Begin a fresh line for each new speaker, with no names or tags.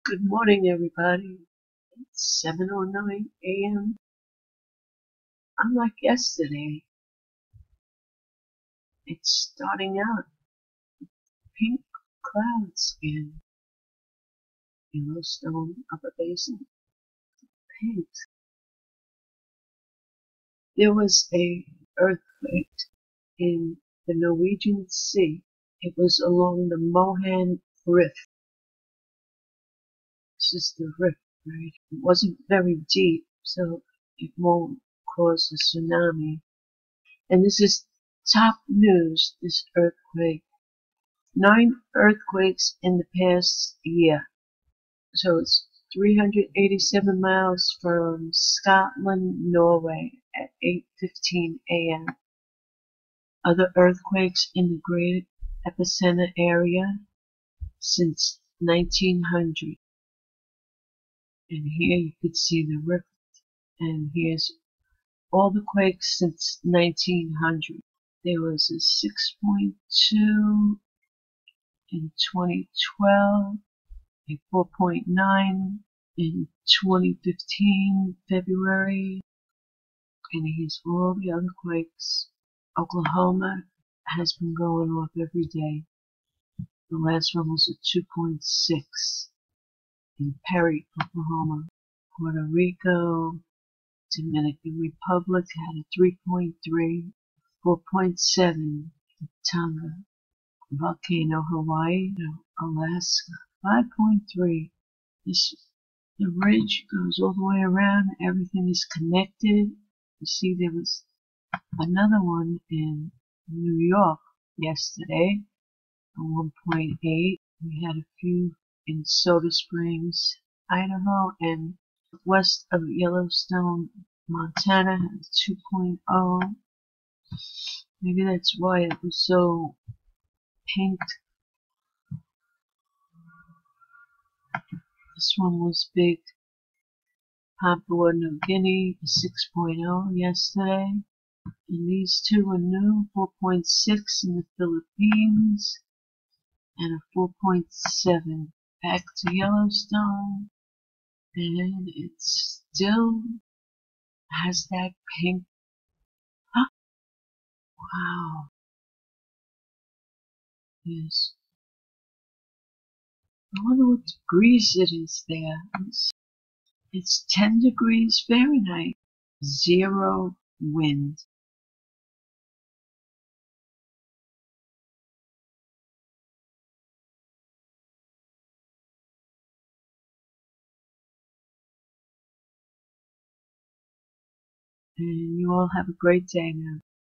Good morning, everybody. It's 7:09 a.m. Unlike yesterday, it's starting out pink clouds in Yellowstone upper basin. Pink. There was a earthquake in the Norwegian Sea. It was along the Mohn Ridge. This is the rift, right? It wasn't very deep, so it won't cause a tsunami. And this is top news, this earthquake. 9 earthquakes in the past year. So it's 387 miles from Scotland, Norway at 8:15 a.m. Other earthquakes in the great epicenter area since 1900. And here you could see the rift. And here's all the quakes since 1900. There was a 6.2 in 2012, a 4.9 in 2015 February, and here's all the other quakes. Oklahoma has been going off every day. The last one was a 2.6 in Perry, Oklahoma. Puerto Rico, Dominican Republic had a 3.3, 4.7 in Tonga. Volcano, Hawaii, Alaska, 5.3. The ridge goes all the way around. Everything is connected. You see, there was another one in New York yesterday, a 1.8. We had a few in Soda Springs, Idaho, and west of Yellowstone, Montana, had a 2.0. Maybe that's why it was so pink. This one was big. Papua New Guinea, a 6.0 yesterday. And these two are new, 4.6 in the Philippines, and a 4.7 back to Yellowstone. And it still has that pink. Huh? Wow. Yes. I wonder what degrees it is there. It's 10 degrees Fahrenheit. 0 wind. And you all have a great day now.